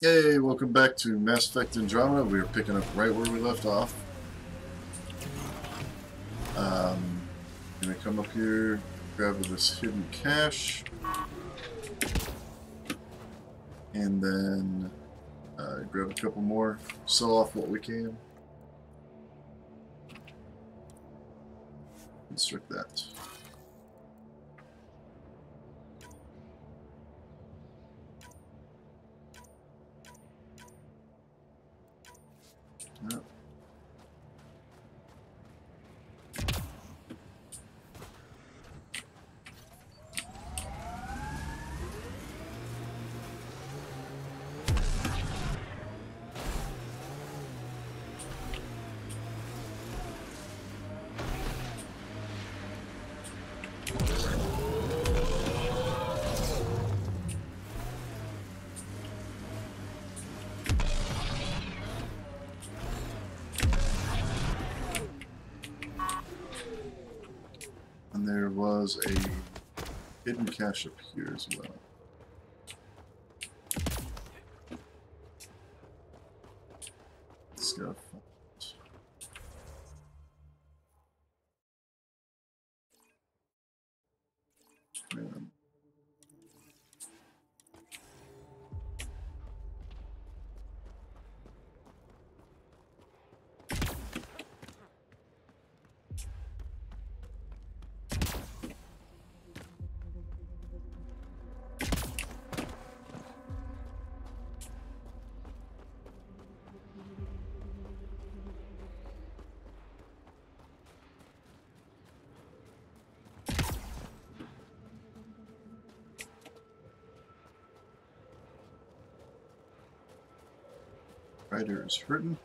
Hey, welcome back to Mass Effect Andromeda. We are picking up right where we left off. Gonna come up here, grab this hidden cache, and then grab a couple more, sell off what we can. Construct that. Yep. And there was a hidden cache up here as well. Let's go. Man. Ryder is hurting.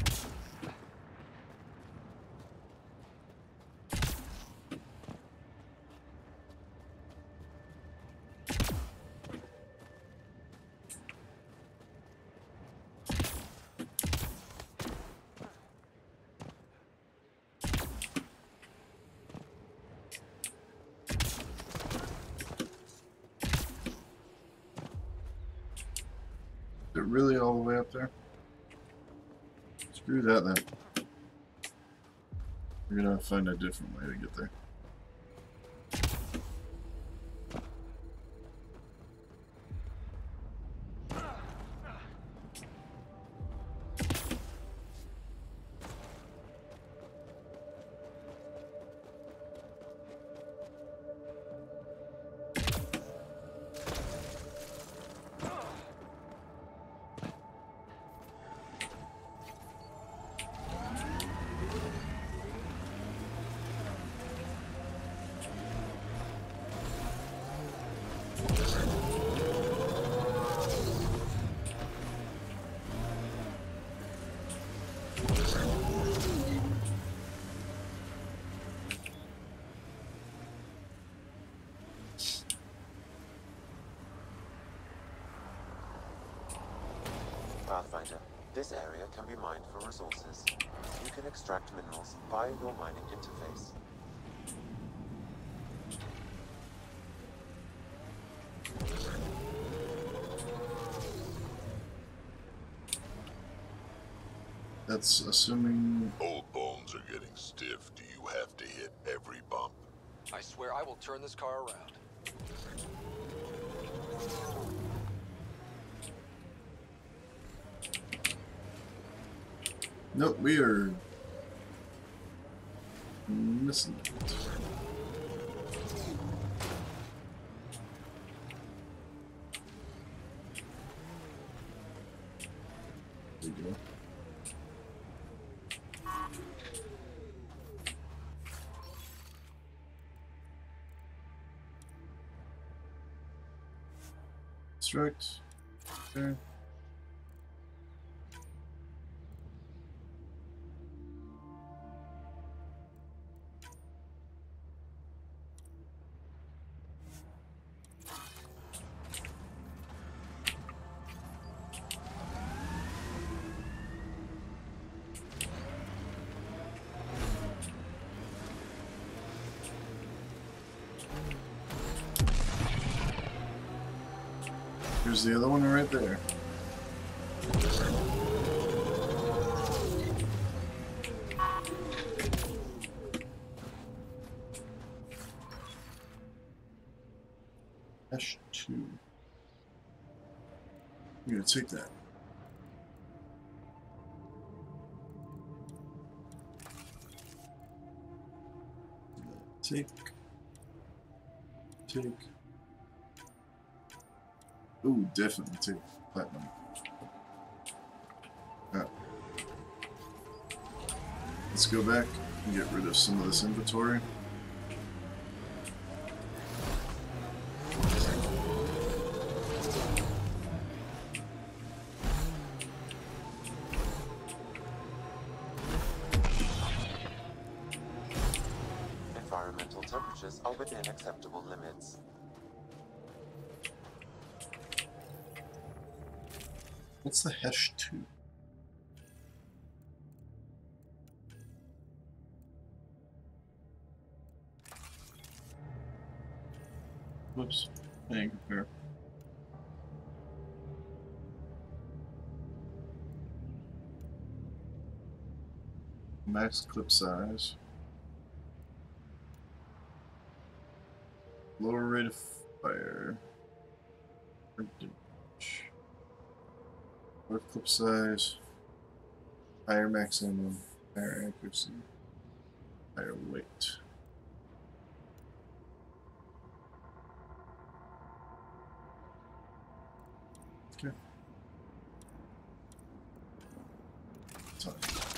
Is it really all the way up there? Screw that then. We're gonna find a different way to get there. Pathfinder, this area can be mined for resources. You can extract minerals via your mining interface. That's assuming... Old bones are getting stiff. Do you have to hit every bump? I swear I will turn this car around. Nope, we are missing it. There you go. Construct. Okay. Here's the other one right there. H2. I'm gonna take that. Take. Ooh, definitely take platinum. Alright. Let's go back and get rid of some of this inventory. Environmental temperatures are within acceptable limits. What's the Hesh 2? Whoops. Can't compare. Max clip size. Lower rate of fire. Lower clip size. Higher maximum. Higher accuracy. Higher weight. Okay. Sorry.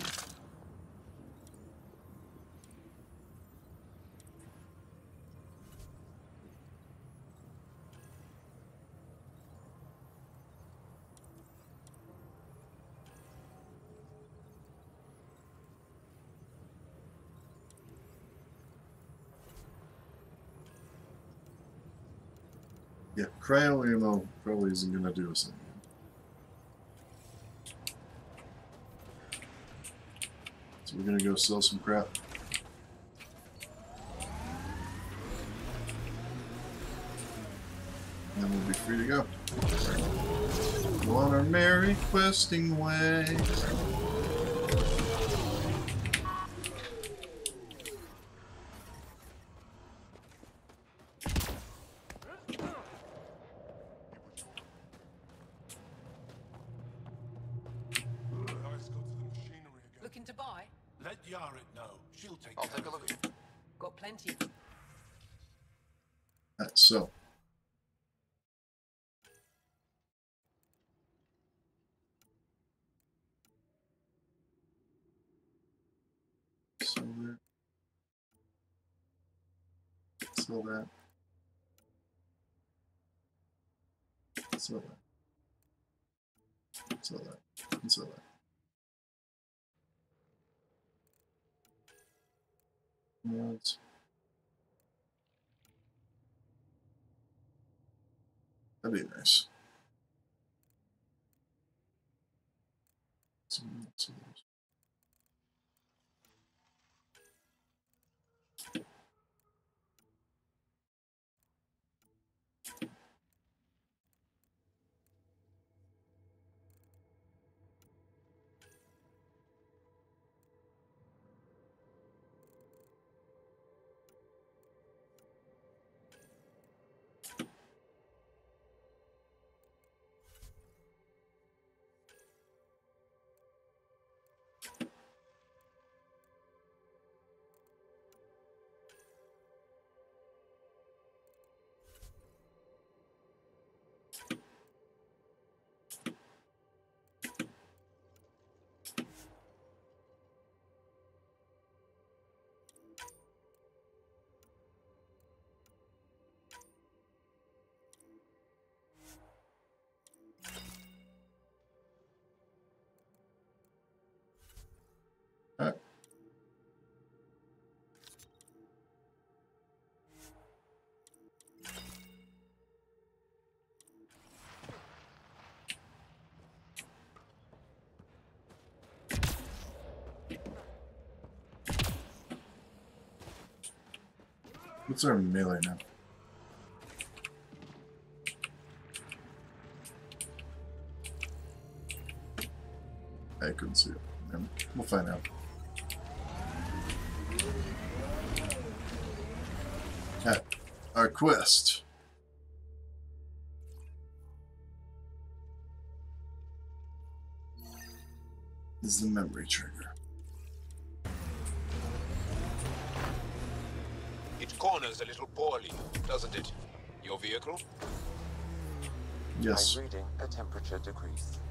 Yeah, cryo ammo probably isn't gonna do us anything. So we're gonna go sell some crap. And then we'll be free to go. Go on our merry questing way. Looking to buy? Let Yaret know. She'll take I'll care take a of look. it. Got plenty. Alright, so. Sell that. Sell that. Sell that. Sell that. And sell that. Mods. That'd be nice. Some of those. Alright. What's our melee now? I couldn't see it. We'll find out. Okay. Our quest. Is the memory trigger. It corners a little poorly, doesn't it? Your vehicle? Yes. I'm reading a temperature decrease.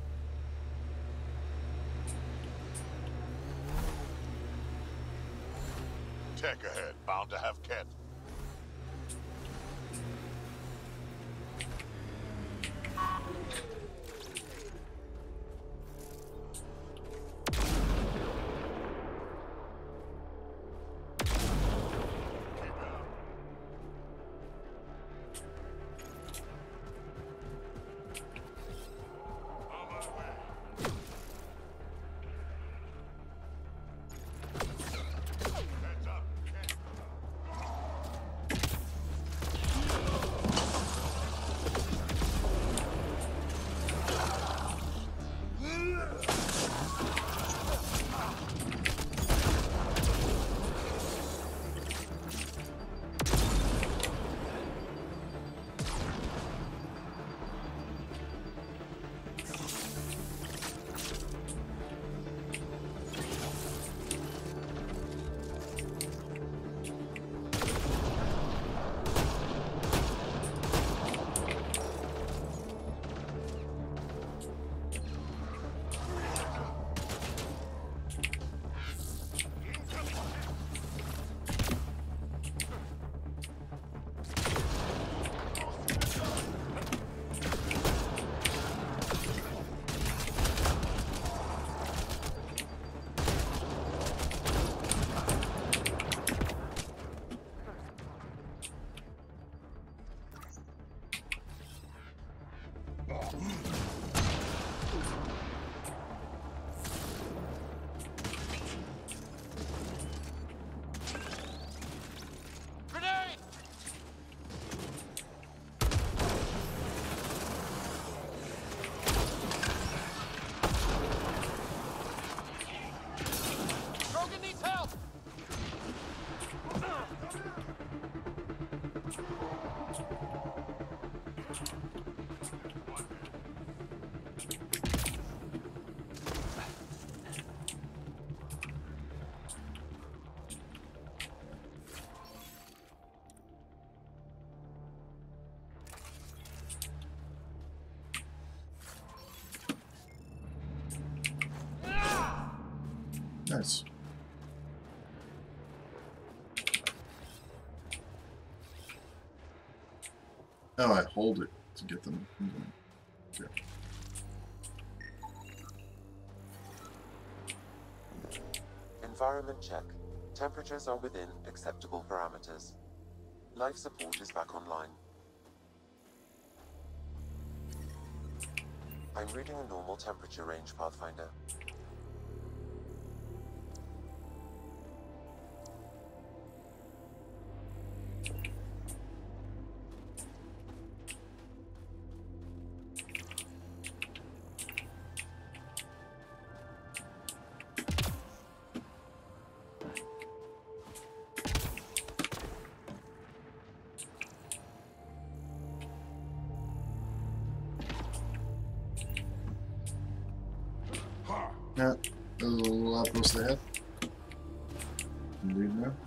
Tech ahead, bound to have Kent. Nice. Oh, I hold it to get them. Okay. Environment check. Temperatures are within acceptable parameters. Life support is back online. I'm reading a normal temperature range, Pathfinder. Yeah, there's a little outpost ahead. Indeed, now.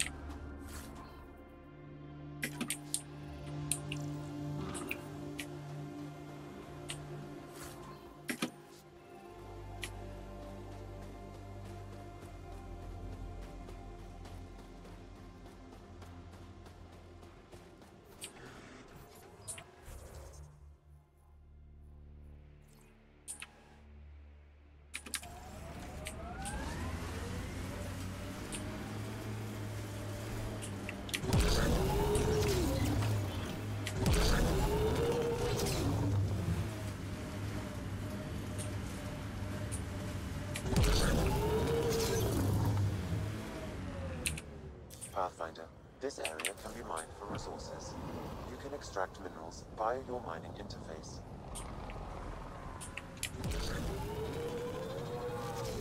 Pathfinder, this area can be mined for resources. You can extract minerals via your mining interface.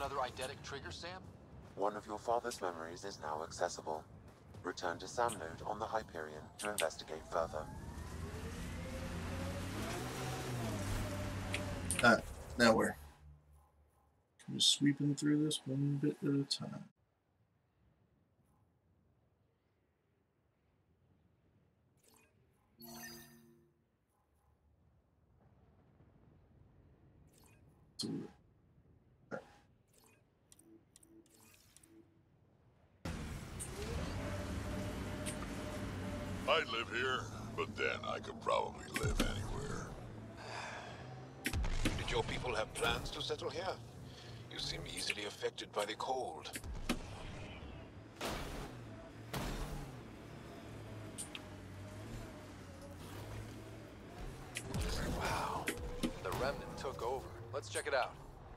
another eidetic trigger, Sam? One of your father's memories is now accessible. Return to Sam Node on the Hyperion to investigate further. Alright, now where? Just sweeping through this one bit at a time. I live here, but then I could probably live anywhere. Did your people have plans to settle here? You seem easily affected by the cold. Wow. The Remnant took over. Let's check it out.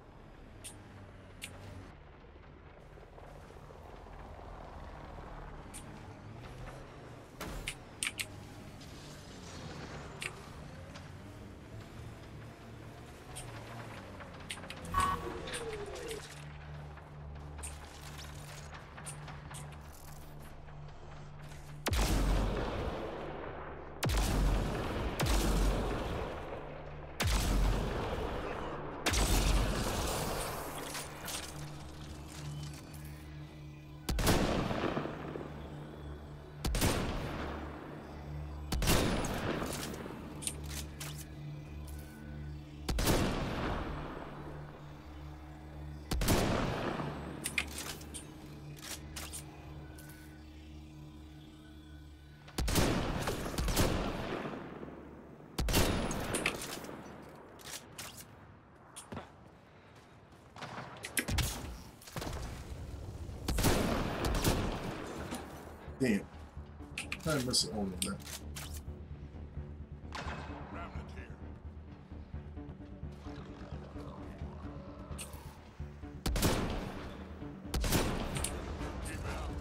Damn. I missed all of that. Remnant here. Keep it up.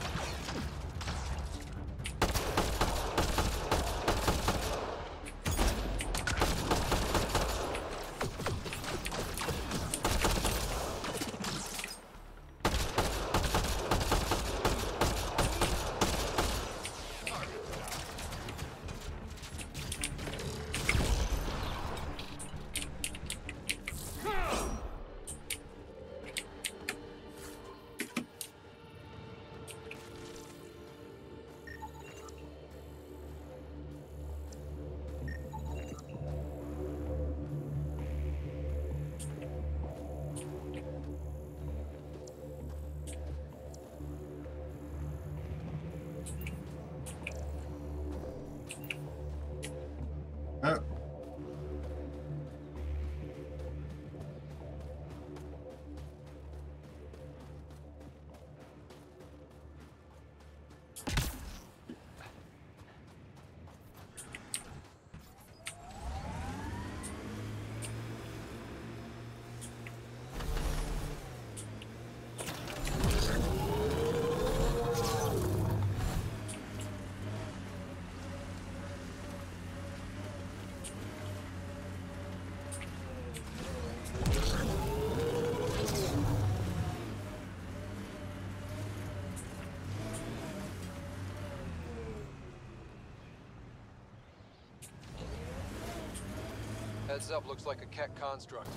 Ah. Heads up, looks like a Keck construct.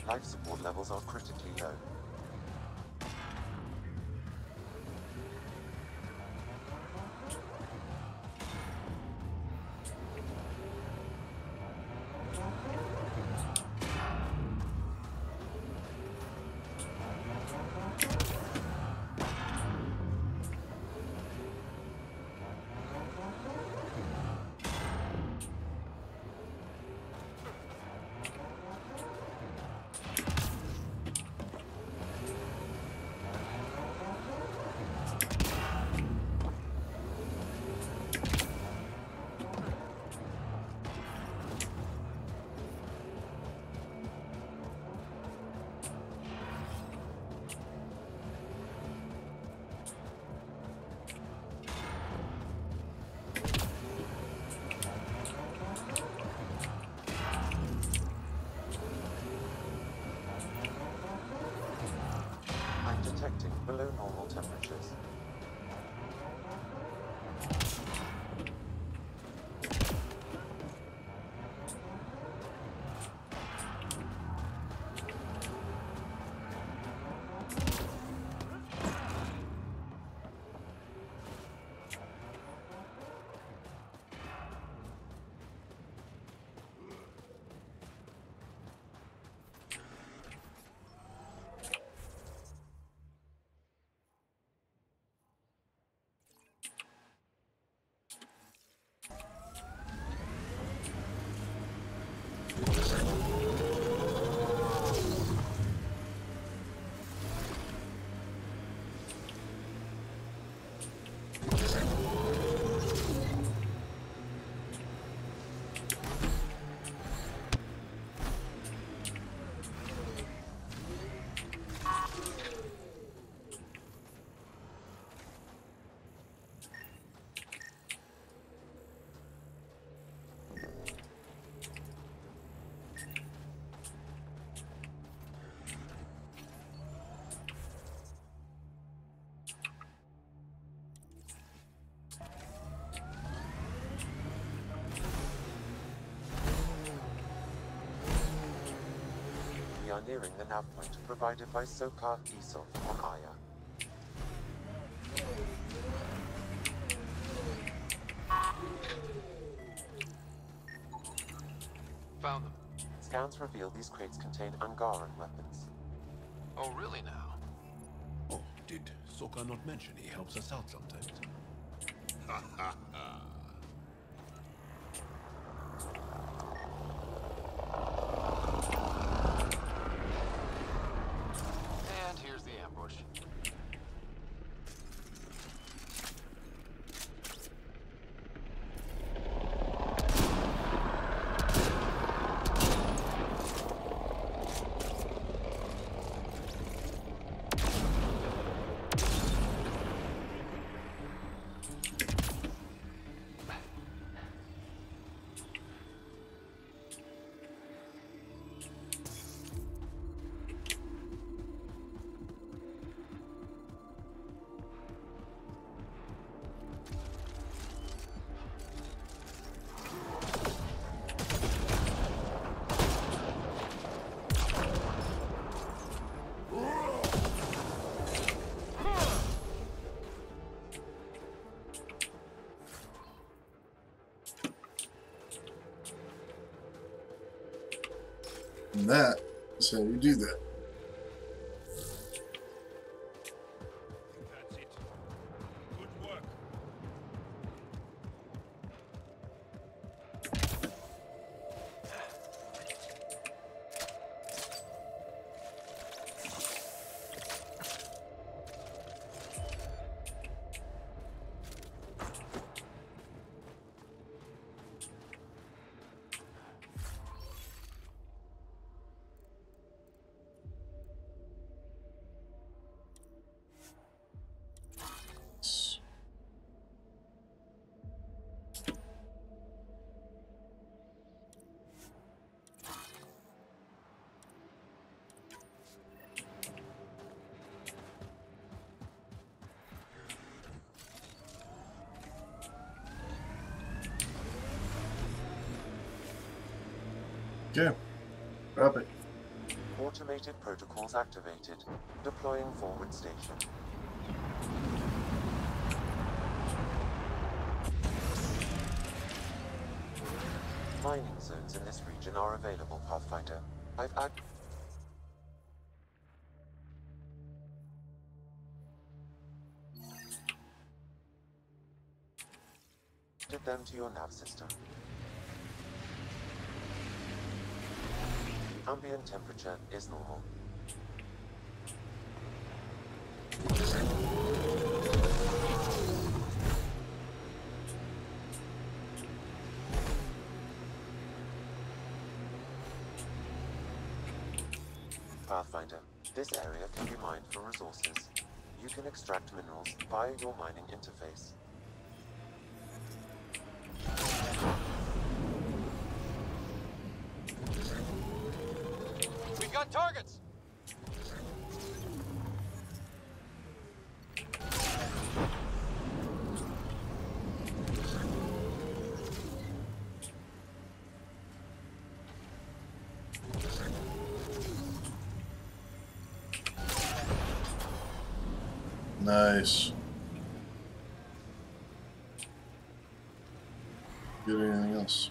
Life support levels are critically low. I'm detecting below normal temperatures. We are nearing the nav point provided by Sokar Isov on Aya. Found them. Scans reveal these crates contain Angaran weapons. Oh, really now? Oh, did Sokka not mention he helps us out sometimes? And here's the ambush. And that is how you do that. That's it. Good work. Okay, drop it. Automated protocols activated. Deploying forward station. Mining zones in this region are available, Pathfinder. I've activated them to your nav system. Ambient temperature is normal. Pathfinder, this area can be mined for resources. You can extract minerals via your mining interface. We've got targets! Nice. Get anything else?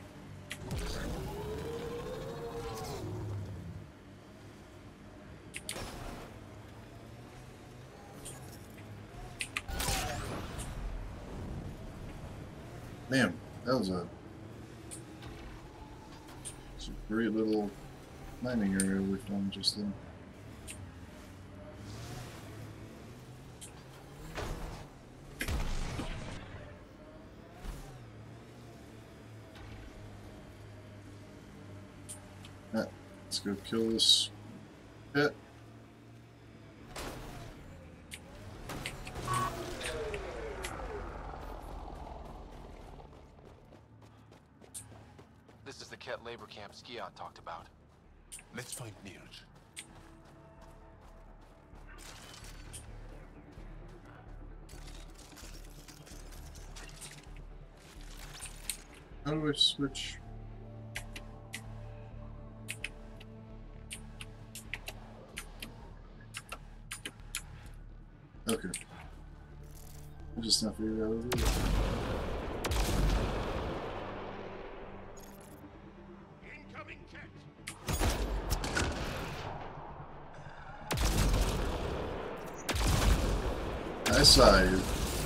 Man, that was it's a great little mining area we found just then. Let's go kill this pit. This is the Ket labor camp Skiot talked about. Let's find Nirj. How do I switch? Okay. I just not figured out what it is. Incoming Ket! I saw you.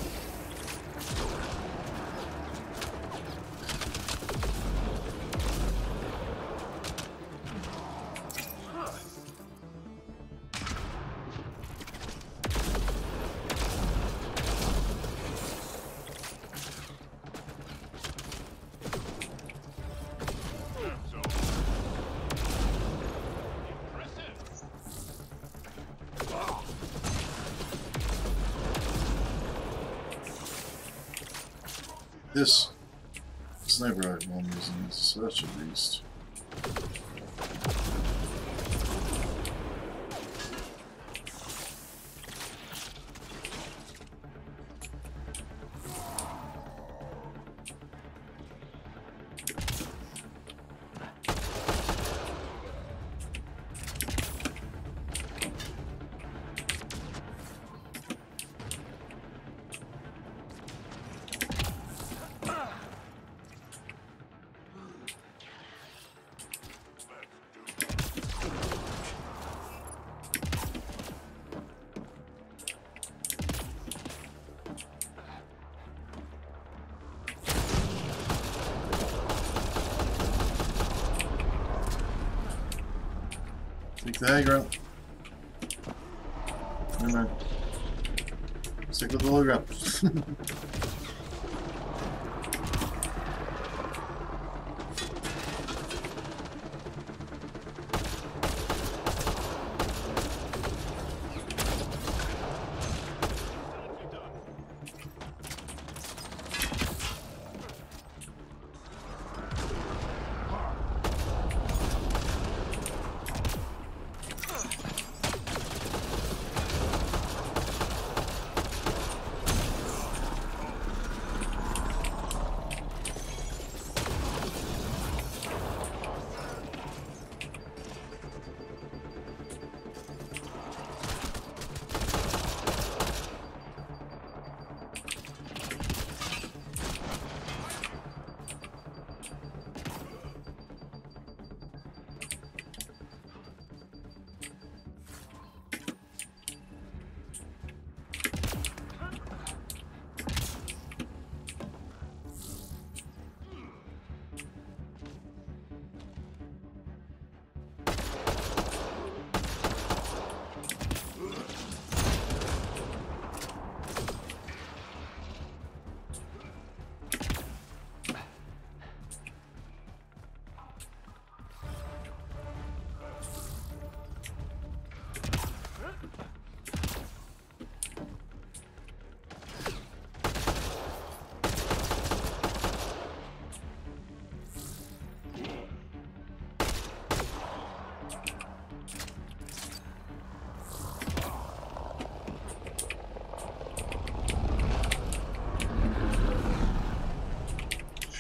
This sniper rifle I'm using is such a beast. Take the high ground. Never mind. Stick with the low ground.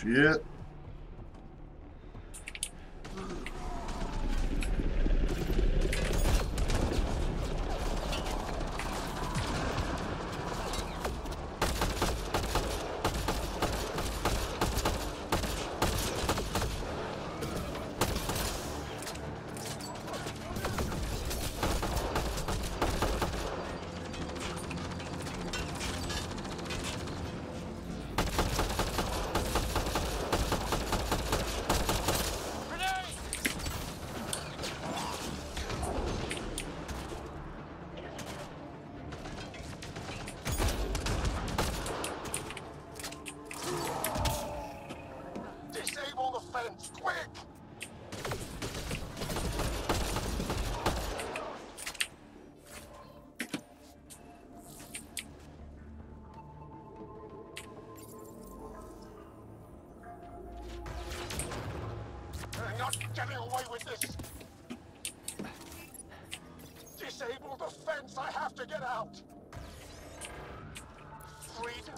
Shit. Disable the fence, quick! They're not getting away with this! Disable the fence, I have to get out! Freedom!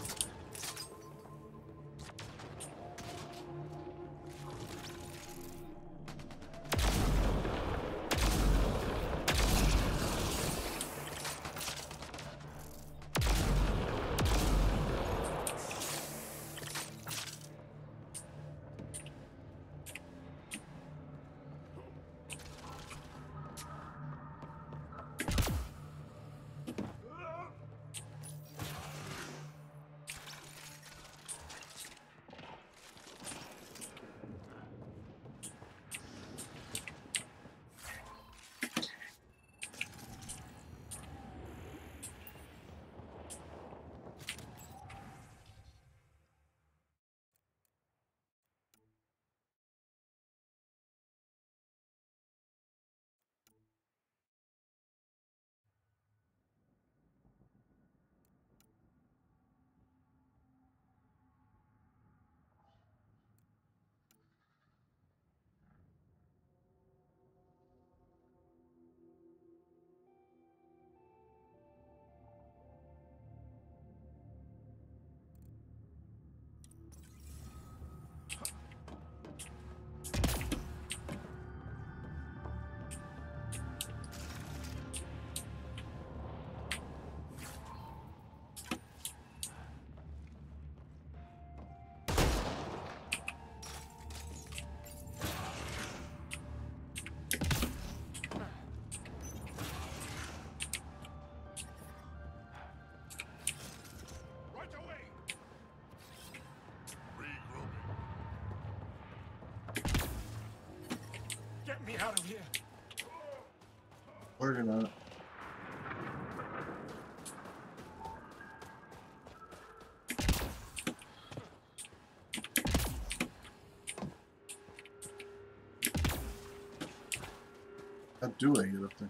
Get me out of here! Working on it. How do I get up there?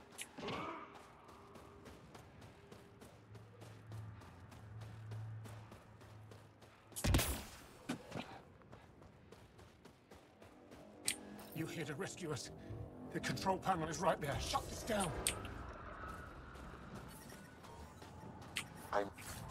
You here to rescue us? The control panel is right there. Shut this down. I'm...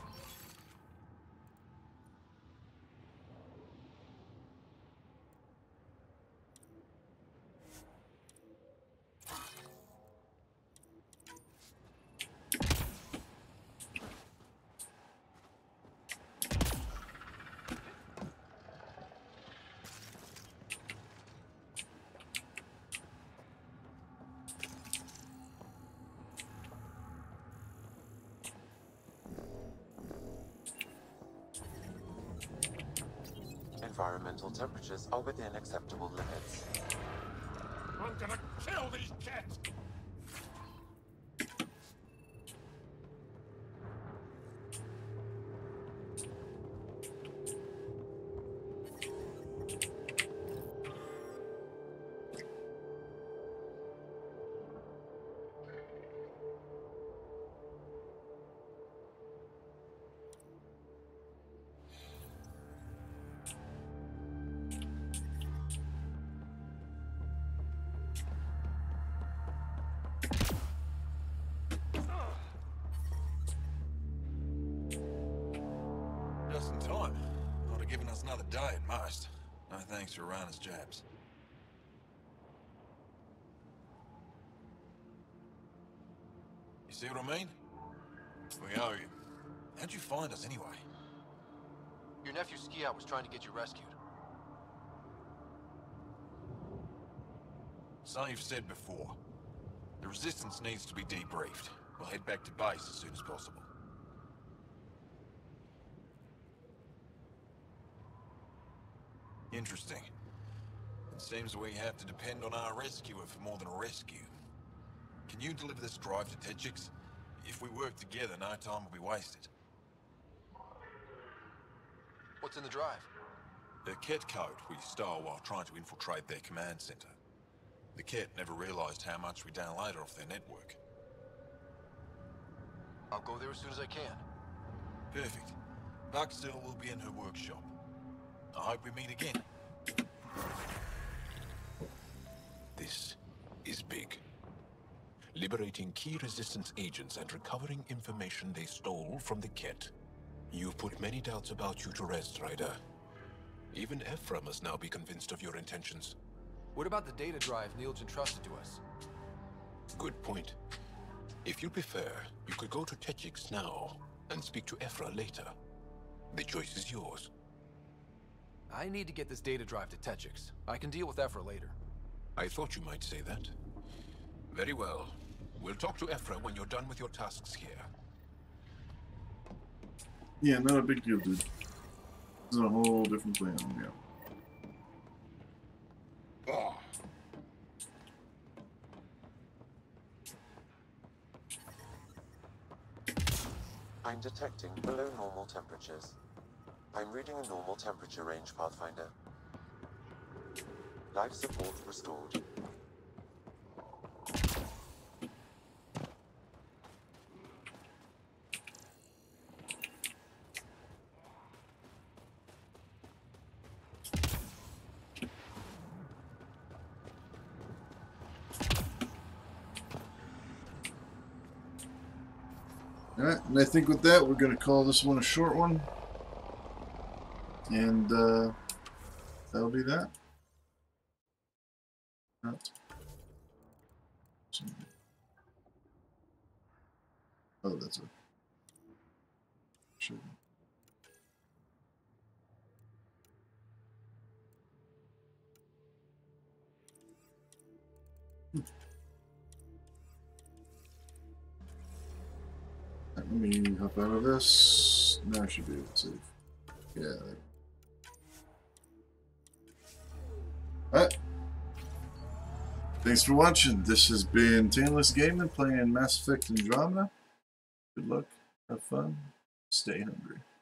Environmental temperatures are within acceptable limits. I'm gonna kill these kids! Just in time. Would have given us another day at most. No thanks for Rana's jabs. You see what I mean? We owe you. How'd you find us anyway? Your nephew Ski Out was trying to get you rescued. So you've said before. The Resistance needs to be debriefed. We'll head back to base as soon as possible. Interesting. It seems we have to depend on our rescuer for more than a rescue. Can you deliver this drive to Techix? If we work together, no time will be wasted. What's in the drive? The Ket code we stole while trying to infiltrate their command center. The Ket never realized how much we downloaded off their network. I'll go there as soon as I can. Perfect. Buckstill will be in her workshop. I hope we meet again. This is big. Liberating key Resistance agents and recovering information they stole from the Ket. You've put many doubts about you to rest, Ryder. Even Ephra must now be convinced of your intentions. What about the data drive Neil's entrusted to us? Good point. If you prefer, you could go to Techix now and speak to Ephra later. The choice is yours. I need to get this data drive to Techix. I can deal with Ephra later. I thought you might say that. Very well. We'll talk to Ephra when you're done with your tasks here. Yeah, not a big deal, dude. This is a whole different plan, yeah. Oh. I'm detecting below normal temperatures. I'm reading a normal temperature range, Pathfinder. Life support restored. Alright, and I think with that, we're going to call this one a short one. And that'll be that. Oh, that's a... Sure. Let me hop out of this. Now I should be able to save. Yeah. Alright. Thanks for watching. This has been Taintless Gaming playing Mass Effect Andromeda. Good luck. Have fun. Stay hungry.